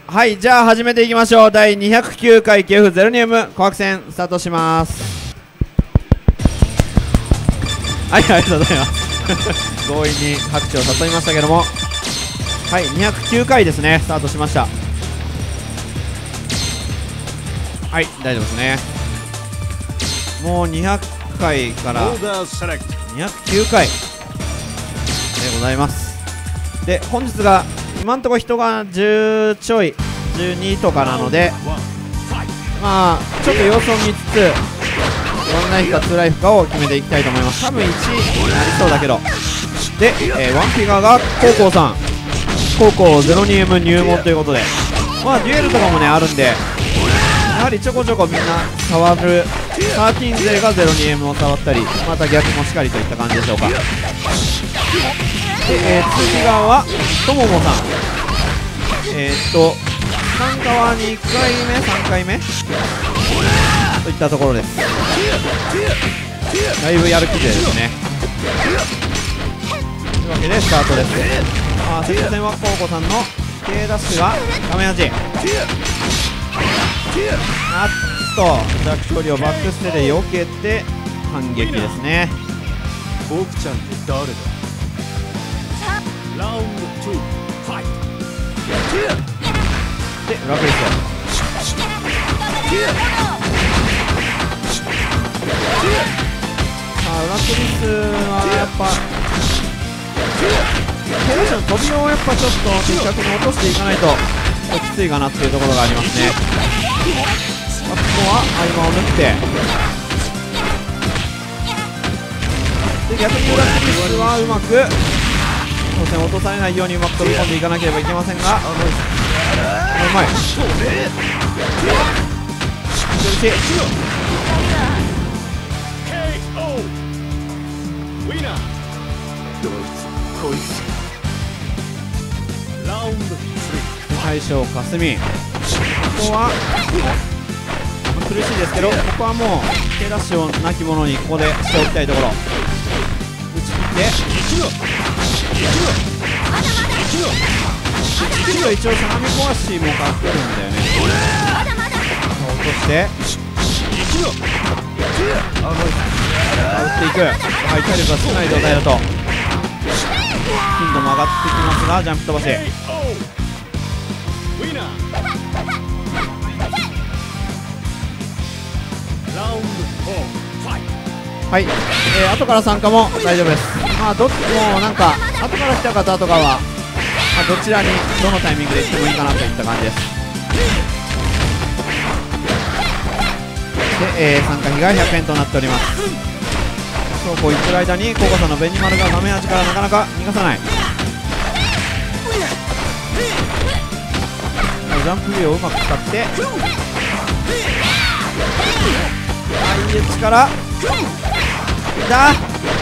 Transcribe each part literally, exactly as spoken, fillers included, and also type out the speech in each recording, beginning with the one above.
はい、じゃあ始めていきましょう。だいにひゃくきゅうかいケフゼロニウム紅白戦スタートします。はい、ありがとうございます強引に拍手を誘いましたけども、はい、にひゃくきゅうかいですね。スタートしました。はい、大丈夫ですね。もうにひゃっかいからにひゃくきゅうかいでございます。で、本日が今んところ人がじゅうちょいじゅうにとかなので、まあちょっと様子を見つつワンナイフかツーライフかを決めていきたいと思います。多分いちいになりそうだけど。で、えー、ワンフィガーがコウコウさん、コウコウゼロニウム入門ということで、まあデュエルとかもねあるんで、やはりちょこちょこみんな触る。サーティーン勢がゼロニウムを触ったり、また逆もしかりといった感じでしょうか。で、えー、次側はとももさん、えー、っと参加はにかいめさんかいめといったところです。だいぶやる気勢ですね。というわけでスタートです。あ、先戦はコウコさんの K ダッシュが画面端、あっと弱距離をバックステで避けて反撃ですね。 僕ちゃんって誰だ。ラウンドツーファイト。 で裏クリス、さあ裏クリスはやっぱケラシの飛びをやっぱちょっと的確に落としていかないときついかなっていうところがありますね。あとは合間を縫ってで、逆に裏クリスはうまく当然落とされないようにうまく飛び込んでいかなければいけませんが、うまい。大将かすみ、ここは苦しいですけど、ここはもう K ダッシュをなき者にここでしておきたいところ。打ち切って一応しゃがみ壊しもかけるんだよね。落として打っていく。はい、体力が少ない状態だと頻度も上がってきますが、ジャンプ飛ばし、はい、えー、後から参加も大丈夫です。まあどっちもなんか後から来た方とかは、まあ、どちらにどのタイミングで行ってもいいかなといった感じです。で、えー、参加費がひゃくえんとなっております。そうこう言ってる間にコウコさんの紅丸が画面端からなかなか逃がさない。ジャンプビューをうまく使って相打ちからだ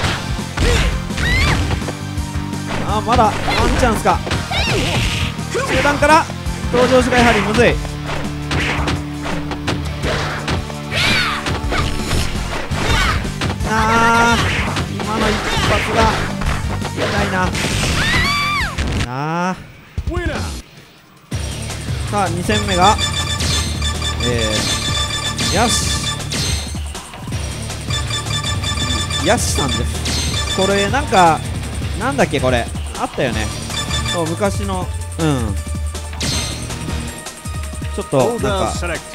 あ、まだワンチャンスか。中段から登場しがやはりむずい。あー、今の一発が痛いな。あー、さあに戦目がえー、よしヤシさんです。これなんかなんだっけ、これあったよね。そう、昔の、うん、ちょっとなんか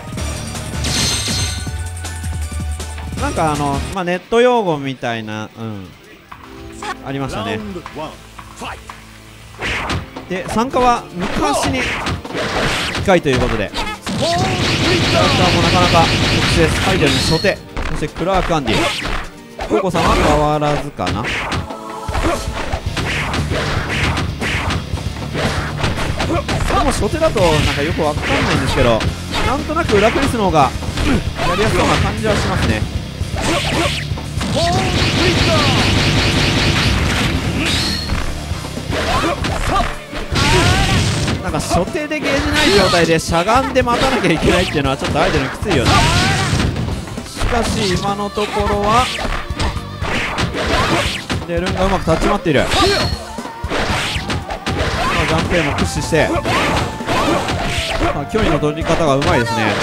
なんかあの、まあ、ネット用語みたいな、うん、ありましたね。で、参加は昔にいっかいということで、キャラクターもなかなか特殊です。アイドルの初手、そしてクラーク・アンディ、コウコさんは変わらずかな。でも初手だとなんかよくわかんないんですけど、なんとなく裏クリスの方がやりやすそうな感じはしますね。なんか初手でゲージない状態でしゃがんで待たなきゃいけないっていうのはちょっとアイドルにきついよね。しかし今のところはでルンがうまく立ち回っている。まあ、ジャンプ A も駆使してまあ、距離の取り方がうまいですね。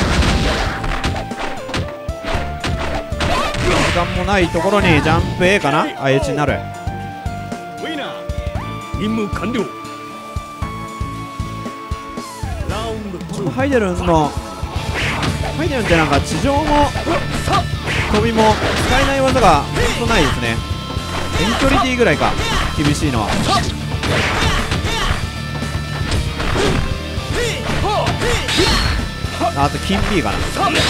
時間もないところにジャンプ A かな、相打ちになる。 任務完了。ラウンドツー。 ハイデルンのハイデルンってなんか地上も飛びも使えない技がほんとないですね。遠距離 D ぐらいか厳しいのは。あと金 B かな。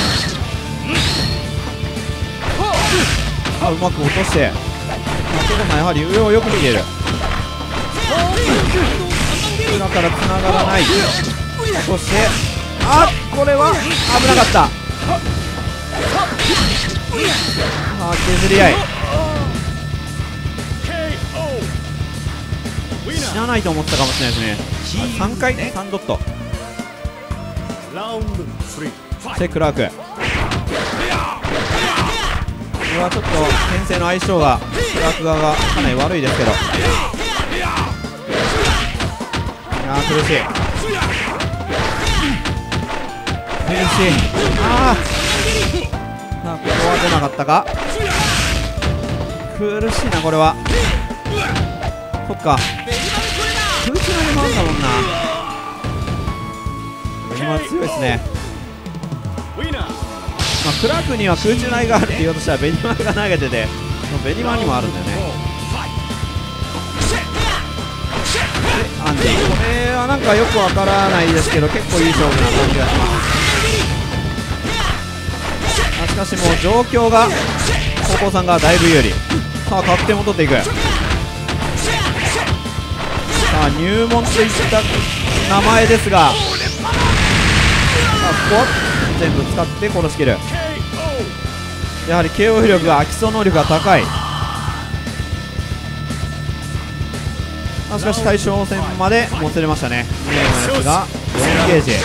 あ、うまく落として、松岡さんやはり上をよく見ている。裏から繋がらない。そして、あ、これは危なかった。あ、削り合い。死なないと思ってたかもしれないですね。さんかいさんドット。そしてクラーク。これはちょっと牽制の相性がクラーク側がかなり悪いですけど、いやー苦しい苦しい。あー、さあここは出なかったか。苦しいなこれは。そっか、空中投げもあるんだもんな。今強いですね。まあ、クラークには空中投げがあるって言おうとしたらベニマルが投げてて、ベニマルにもあるんだよね。アンディ、これはなんかよくわからないですけど結構いい勝負な感じがします。あ、しかしもう状況が高校さんがだいぶ有利。さあ確定も取っていく。さあ入門といった名前ですが、さあここは全部使って殺しきる。やはり ケーオー 力が基礎能力が高い。あ、しかし対象戦までもつれましたね。に名のやつがよんゲージ。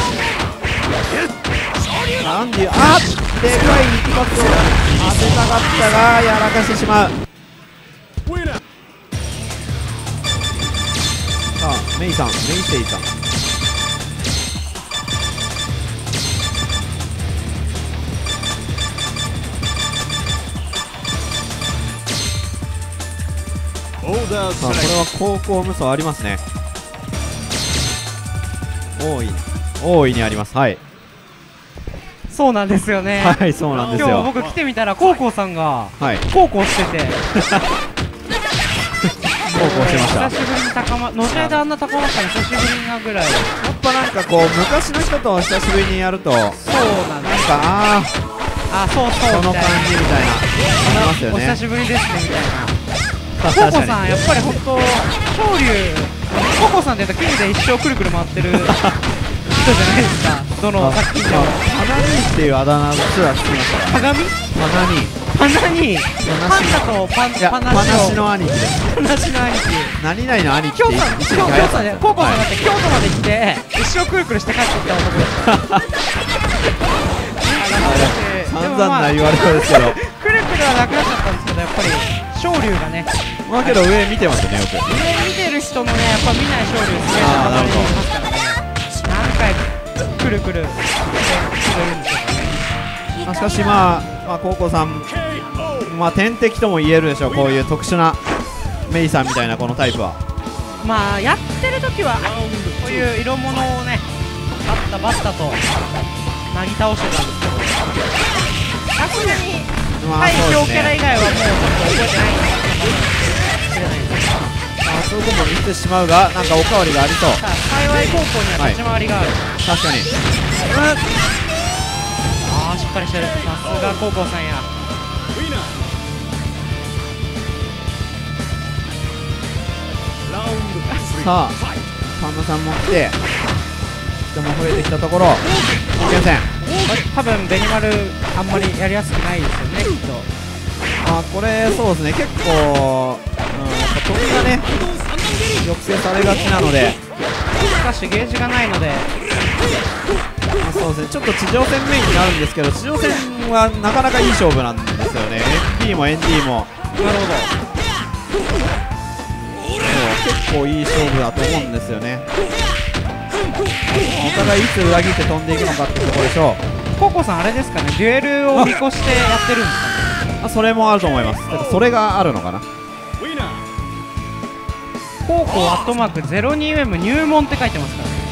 アンディ、あっ、でかい一発を当てたかったがやらかしてしまう。さあメイさん、メイセイさん、さあこれは高校無双ありますね。大いに大いにあります。はい、 そうなんですよね。 はい、そうなんですよ。 今日僕来てみたらコウコウさんがはいコウコウしてて高校してました。 久しぶりに高ま、後ほどあんな高まったの久しぶりなぐらい。 やっぱなんかこう昔の人と久しぶりにやるとなんか、 そうなんです。 ああ、そうそうあこの感じみたいなありますよね。 お久しぶりですねみたいな。コウ確かにコさんやっぱり本当昇竜、コウコさんって言うとキングで一生くるくる回ってる人じゃないですか。どの作品でも。 パナニーっていうあだ名すらつきました。 鏡？ パナニー、 パナにパンダとパンいやパパナシナシの兄貴です。 パナシの兄貴。 何々の兄貴って京都、 一京都時流行ったんですよ。 で、コウコさんだって京都まで来て一生くるくるして帰ってきた男ですから。 散々な言われ方ですけど、 くるくるはなくなっちゃったんですけど、やっぱり昇竜がね、 まあけど上見てますよねよく。 上見てる人のね、やっぱ見ない昇竜すげえあーなるほどいますからね。何回くるくるしてくれるんでしょうかね。 まあしかしまあまあ高校さん、まあ天敵とも言えるでしょう。こういう特殊なメイさんみたいなこのタイプは。 まあやってる時はこういう色物をね、バッタバッタとなぎ倒してたんですけど、さすがにまあ対そうです強キャラ以ね。 外はもうちょっと覚えてないんですけど、知れないんですけど、 まあそういうことも見てしまうがなんかおかわりがありそう。 さあ幸い高校には立ち回りがある。 確かに。 ああしっかりしてる。さすが高校さんや。 さあパンダさんも来て人も増えてきたところ冒険戦。 多分ベニマルあんまりやりやすくないですよね、きっと。 まあこれそうですね、結構、うん、やっぱ飛びがね抑制されがちなので、 しかしゲージがないので、 まあ、そうですね、ちょっと地上戦メインになるんですけど、地上戦はなかなかいい勝負なんですよね。 エヌディー も エヌディー もなるほ結構いい勝負だと思うんですよね。お互がいつ裏切って飛んでいくのかってところでしょう。 ココさんあれですかね、デュエルを見越してやってるんですかね。 あ、それもあると思います。だからそれがあるのかな。 コーコーアットマーク ゼロにエム 入門って書いてますからね。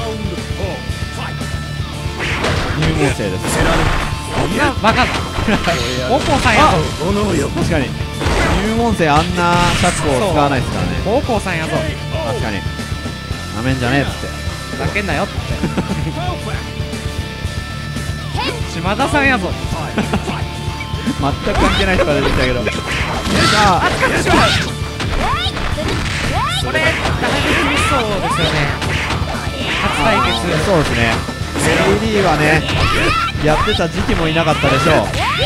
入門生です。 そんなバカだ。ココさんやぞ。 確かに入門生あんなシャツを使わないですからね。 ココさんやぞ。 確かになめんじゃねえっつって。 ふざけんなよって。島田さんやぞ。 全く関係ない人が出てきたけど、さあ使ってしまう。これだいぶ厳しそうですよね。初対決。 そうですね。エーディー はねやってた時期もいなかったでしょう。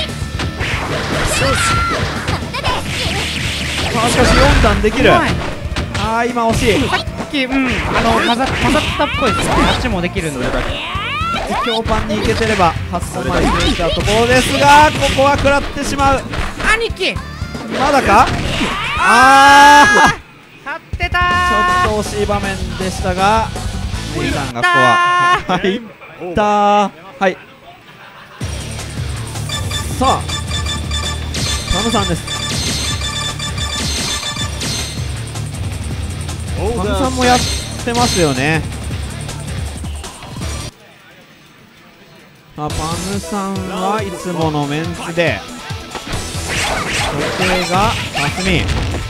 あ、しかしよん段できる。ああ、今惜しい。 さっき、うん、あの混ざ混ざったっぽいですね。あっちもできるんで。 強パンにいけてれば発送までいけたところですが、ここは食らってしまう。 兄貴まだか。ああ、 勝ってたちょっと惜しい場面でしたが、メイさんがここは入ったー。はい、さあパムさんです。パムさんもやってますよね。さあパムさんはいつものメンツで、時計がマスミ。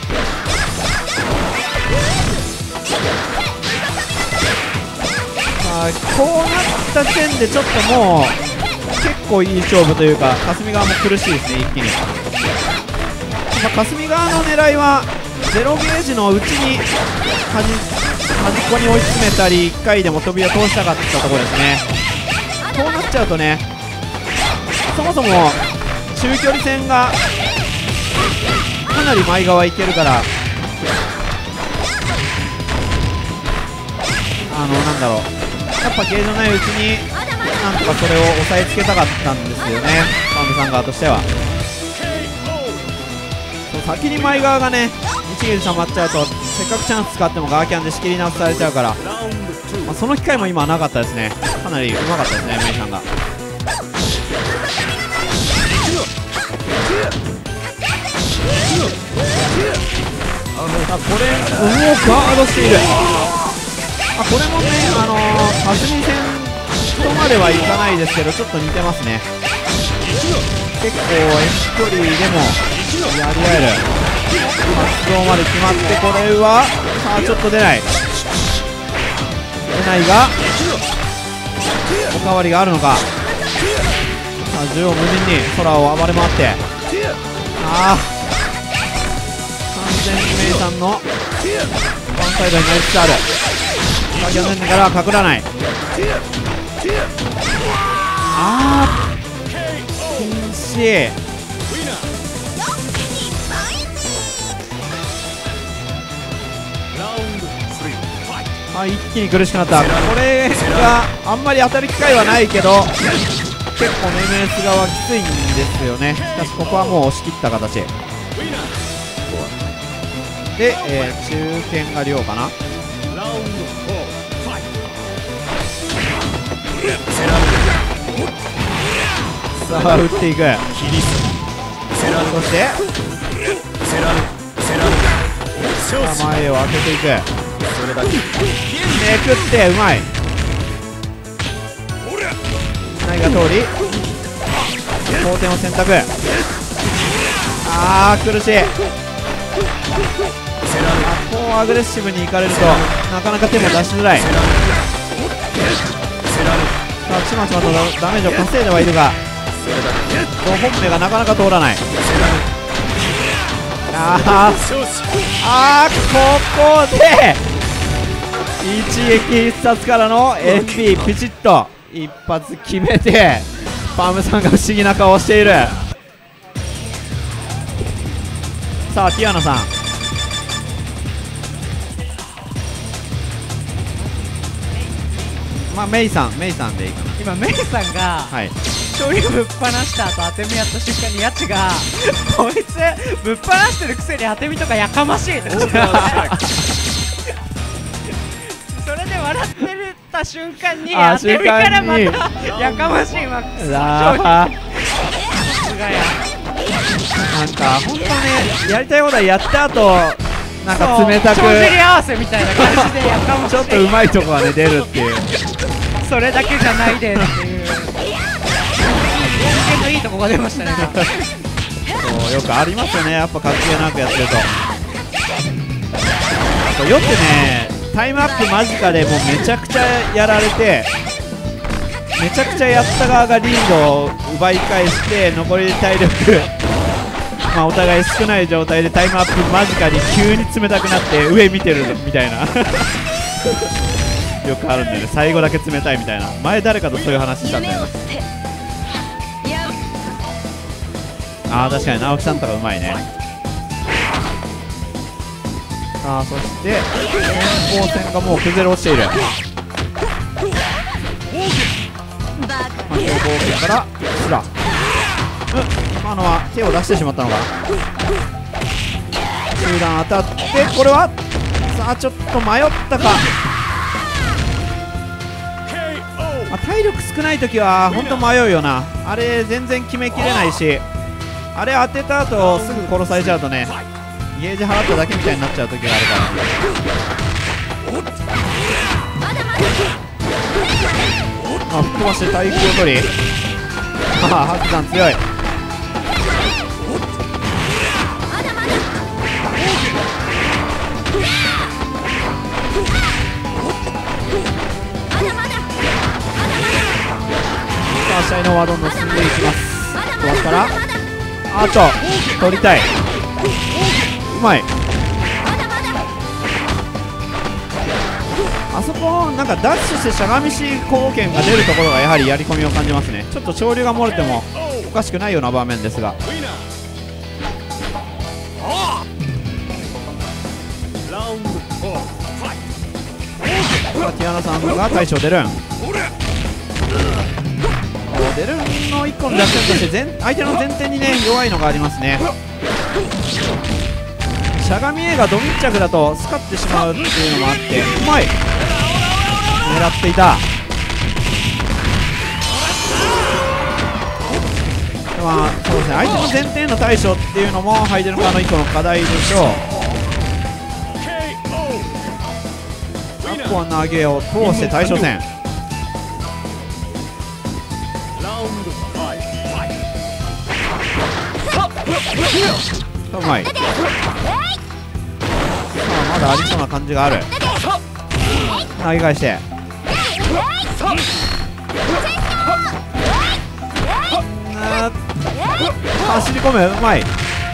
さあこうなった時点でちょっともう結構いい勝負というか、霞側も苦しいですね、一気に。まあ、霞側の狙いはゼロゲージのうちに端端っこに追い詰めたり、いっかいでも飛びを通したかったところですね。こうなっちゃうとね、そもそも中距離戦がかなり前側いけるから、あのなんだろう、やっぱゲージのないうちになんとかそれを押さえつけたかったんですよね、パンブさん側としては。そう、先に前側がねいちゲージ溜まっちゃうと、せっかくチャンス使ってもガーキャンで仕切り直されちゃうから、まあ、その機会も今はなかったですね。かなりうまかったですね、メイさんが。さあこれをガードしている。あ、これもね、あのー、霞戦とまではいかないですけど、ちょっと似てますね。結構遠距離でもやり合える。発動まで決まって、これはさあちょっと出ない出ないが、おかわりがあるのか。さあ縦横無尽に空を暴れ回って、ああ完全にメイさんのワンサイドになりつつある。ガキャンネからはかくらない。ああ禁止。あ、一気に苦しくなった。これがあんまり当たる機会はないけど、結構ネメース側はきついんですよね。しかしここはもう押し切った形で、えー、中堅が量かな。さあ打っていく。そしてさあ前を当てていく。めくってうまい。ないが通り後転を選択。あー苦しい。あ、こうアグレッシブにいかれるとなかなか手も出しづらい。さあちまちまとダメージを稼いではいるが、ご本目がなかなか通らない。あーあー、ここで一撃必殺からの エムピー ピチッと一発決めて、パームさんが不思議な顔をしている。さあティアナさん、まあメイさんメイさんでいいかな。 今メイさんがはい醤油ぶっ放した後当て身やった瞬間にやつがこいつぶっ放してるくせに当て身とかやかましいってそれで笑ってたった瞬間にあ当て身からま瞬たやかましいマックスあーさすがやなんか本当ね、やりたいことはやった後なんか冷たくそう帳尻合わせみたいな感じでやかましいちょっとうまいとこがね出るっていう。 それだけじゃないでっていう人間のいいとこが出ましたねそうよくありますよね、やっぱ関係なくやってると。あとよくね、タイムアップ間近でもうめちゃくちゃやられて、めちゃくちゃやった側がリードを奪い返して残り体力まあお互い少ない状態でタイムアップ間近に急に冷たくなって上見てるみたいなよくあるんだよね、最後だけ冷たいみたいな。前誰かとそういう話したんだよな。あー確かに直樹さんとかうまいね。あーそして先行線がもう崩れ落ちている。まあ、強攻撃からスラ、うん、今のは手を出してしまったのか。中段当たってこれはさあちょっと迷ったか。まあ、体力少ない時は本当迷うよな。あれ全然決めきれないし、あれ当てた後すぐ殺されちゃうとね、ゲージ払っただけみたいになっちゃう時があるから、あ、吹っ飛ばして対空を取り、ああ白山強い。さあ試合の方はどんどん進んでいきます。飛ばすからアーチョ取りたい、うまい。あそこなんかダッシュしてしゃがみし貢献が出るところがやはりやり込みを感じますね。ちょっと潮流が漏れてもおかしくないような場面ですが、ティアナさんが大将出るんデルンのいっこの弱点として前相手の前転にね弱いのがありますね。しゃがみ A がド密着だとスカってしまうっていうのもあってうまい、狙っていた。まあそうですね、相手の前転への対処っていうのもハイデルカーのいっこの課題でしょう。あとは投げを通して対処戦、うまい。さあまだありそうな感じがある。投げ返してあ走り込む、うまい。さ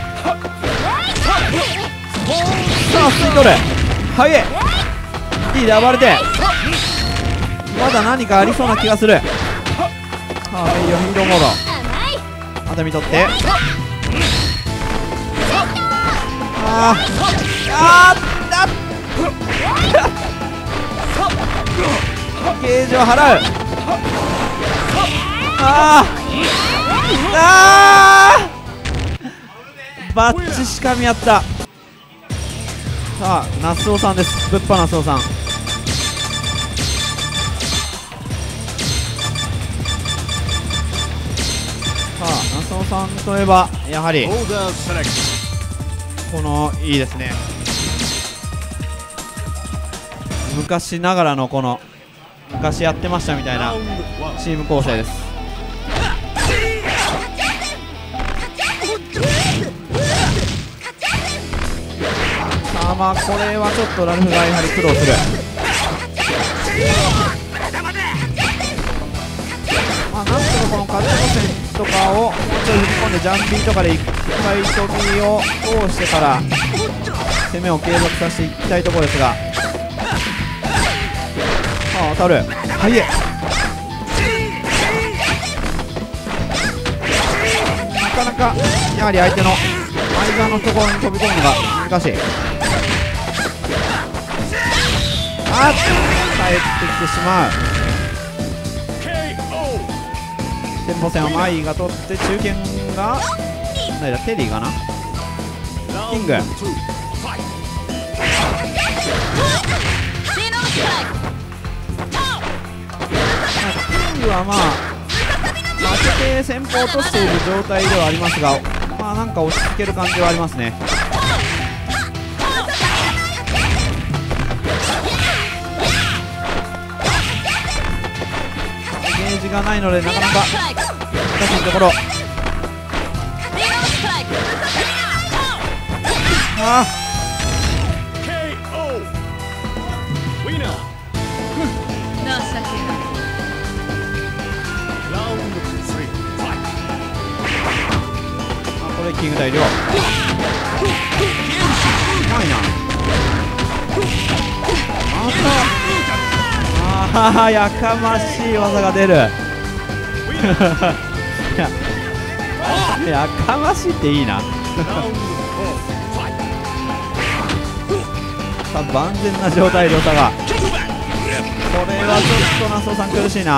あ吸い取る、はい、いいで暴れて、まだ何かありそうな気がする。さあメイヨヒーローモード熱海取って、あーあーだゲージを払う。あーあーバッチしかみ合った。さあナスオさんです、ぶっぱナスオさん。さあナスオさんといえばやはりこのいいですね、昔ながらのこの昔やってましたみたいなチーム構成です。さあまあこれはちょっとラルフがやはり苦労する。まあなんとかこのカット路線とかをもうちょい踏み込んでジャンピーとかでいっぱい飛びを通してから攻めを継続させていきたいところですが、ああ当たる、はいえ、なかなかやはり相手の間のところに飛び込むのが難しい。あっ帰ってきてしまう。先鋒戦はマイが取って中堅が誰だ、テリーかな、キング。さあクはまあ負けて先方を落としている状態ではありますが、まあなんか落ち着ける感じはありますね。ゲージがないのでなかなか難しいところ。あーこれキング大量うまいな。ああやかましい技が出るややかましいっていいなさあ万全な状態で差が、これはちょっとナソさん苦しいな。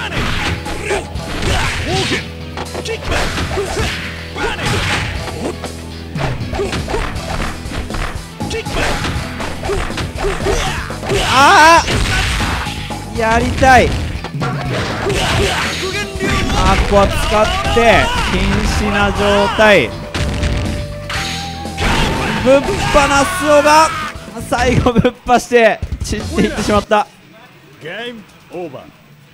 ああやりたい。あーここは使って瀕死な状態。ぶっ放すのが最後ぶっ放して散っていってしまった。 ゲームオーバー。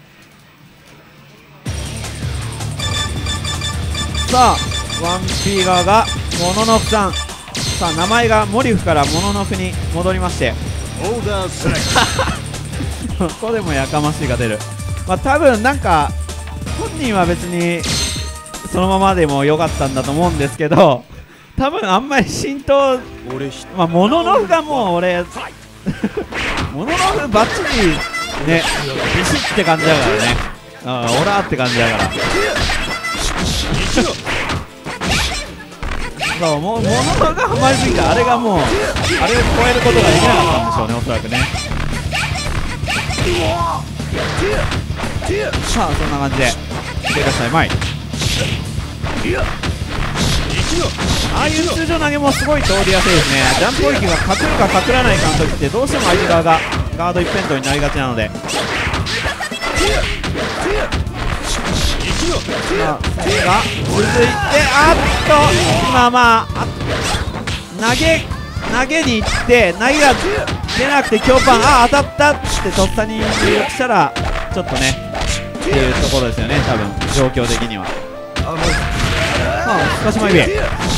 さあ ワンピー 側がモノノフさん。さあ名前がモリフからモノノフに戻りまして、 オーダーセレクここでもやかましいが出る。まあ多分なんか本人は別にそのままでも良かったんだと思うんですけど、多分あんまり浸透、まあモノノフがもう俺モノノフバッチリねビシッって感じだからね。ああオラーって感じだからそうもうモノノフがハマりすぎた。あれがもうあれを超えることができなかったんでしょうね、おそらくね。さあそんな感じで手出したらうまい。ああいう通常投げもすごい通りやすいですね。ジャンプ攻撃が隠るか隠らないかの時ってどうしても相手側がガード一辺倒になりがちなので、さあそれが続いて、あっと今まあ投げ投げに行って投げが出なくて強パン、あ当たったってとっさに入力したらちょっとねっていうところですよね、多分状況的には。さあすかしま指、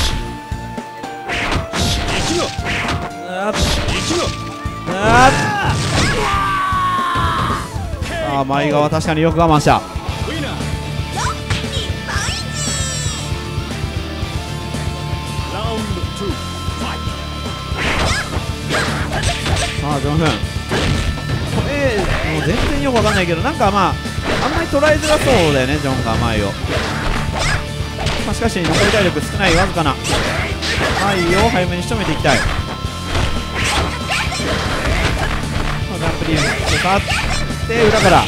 あっあさあ前側確かによく我慢した。さあジョンフン、これもう全然よくわかんないけど、なんかまああんまり捉えづらそうだよね、ジョンが前を。まあ、しかし残り体力少ないわずかな前を早めに仕留めていきたい。ジャンプリーン使って裏から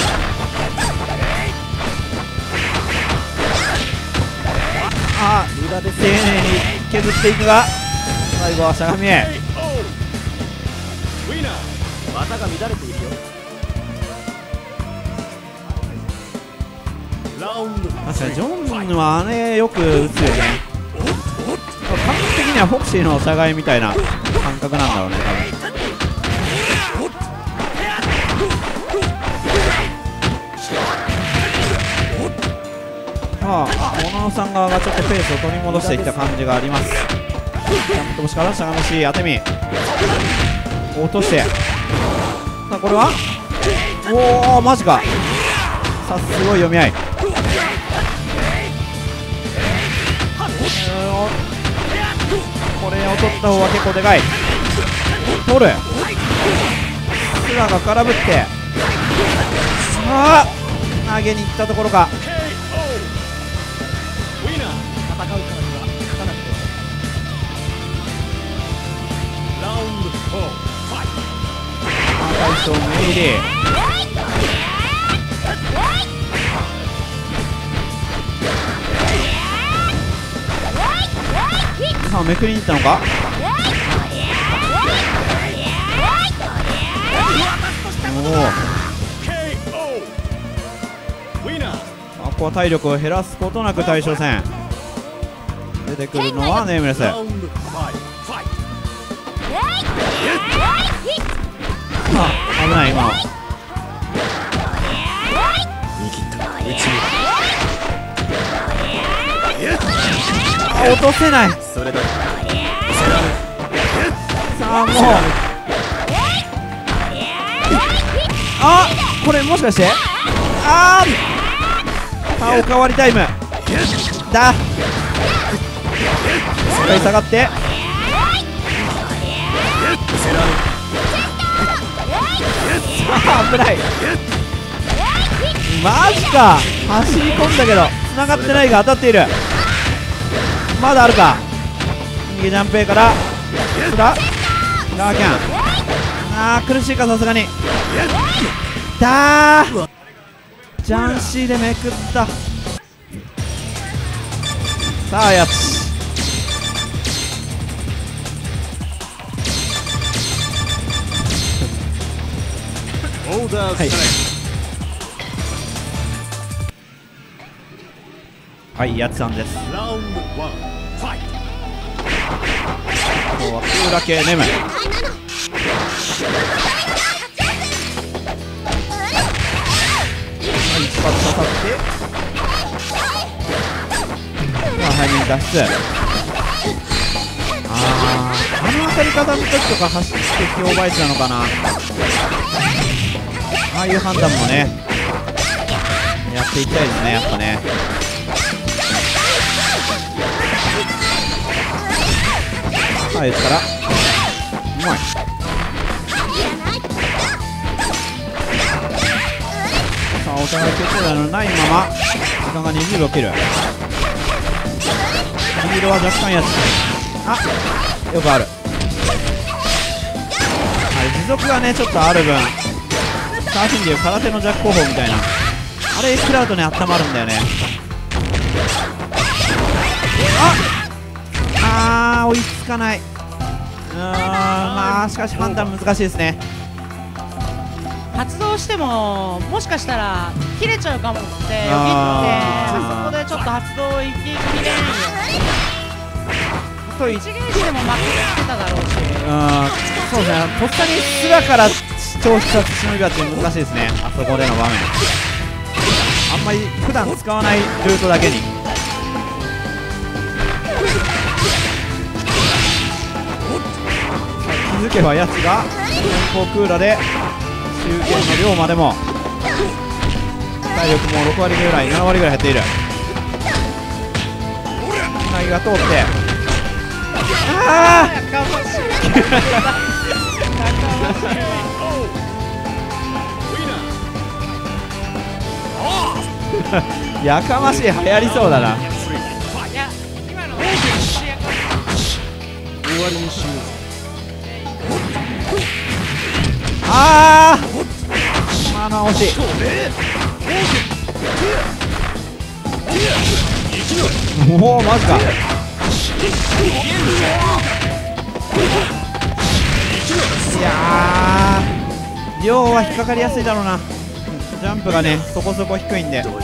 あ裏で丁寧に削っていくが、最後はしゃがみへ。 技が乱れているよ。 確かにジョンはねよく打つよね。感覚的にはフォクシーのお互いみたいな感覚なんだろうね多分。さあモノノさん側がちょっとペースを取り戻してきた感じがあります。ジャンプ飛ばしからしゃがみし当て身落として、さあこれはおおマジか。さあすごい読み合い。これを取った方が結構でかい。取るスラが空振って、さあ投げに行ったところか。大将のエイリー、さあめくりに行ったのか。おおこは体力を減らすことなく対象戦。出てくるのはネームレス。あ、危ない今の。あ、落とせない。さあもう、あ、これもしかして、あー、あ、おかわりタイムだ。一回下がって、あ、危ない。マジか、走り込んだけど繋がってないが当たっている。まだあるか。逃げジャンプ A からスラガーキャン。あー苦しいか、さすがに。だー、ジャンシーでめくった。さあやつはい、はい、やつさんです。今日はクーラ系ネム。一発刺さって、まあ、背面脱出。あー、あの当たり方の時とか走って強倍値なのかな。ああいう判断もねやっていきたいですね、やっぱね。さあですからうまい。さあお互い決定打のないまま時間がにじゅうろく切る。黄色は若干やつ、あ、よくある。あれ持続がねちょっとある分、サーフィンでいう空手のジャック方法みたいな、あれ食らうとね温まるんだよね。ああー追いつかない。うーん、まあしかし判断難しいですね。 発動してももしかしたら切れちゃうかもってよぎって、あそこでちょっと発動行ききれないよ。 といちゲージでも負けてただろうし、 うん、そうですね、とっさにすらから超必殺しのぎがって難しいですね、あそこでの場面。あんまり普段使わないルートだけに。気づけばやつが先方クーラで中堅の量までも体力もろく割ぐらい、なな割ぐらい減っている。つなぎが通って、ああやかましい、流行りそうだな。ああまあ惜しい。もうマジか。いやー量は引っかかりやすいだろうな。ジャンプがねそこそこ低いんで。こいつ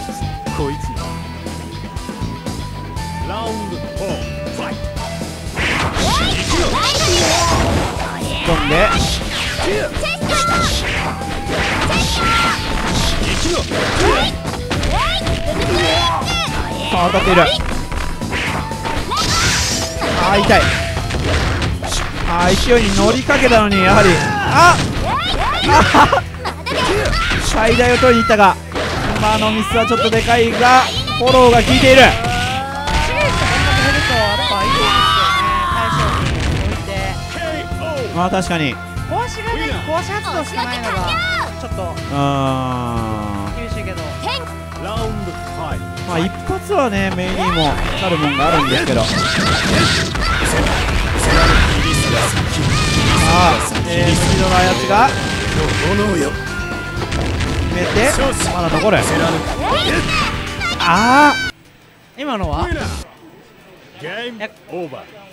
飛んでさあ当たっている。あー痛い。あー勢いに乗りかけたのにやはりああ最大を取りにいったが、今のミスはちょっとでかいがフォローが効いている。まあ確かに壊しがね、壊し発動しかないのがちょっと厳しいけど、 まあ一発はね目にも光るもんがあるんですけど、さあ、えー、無事のやつが決めてまだ残る。ああ今のはゲームオーバー。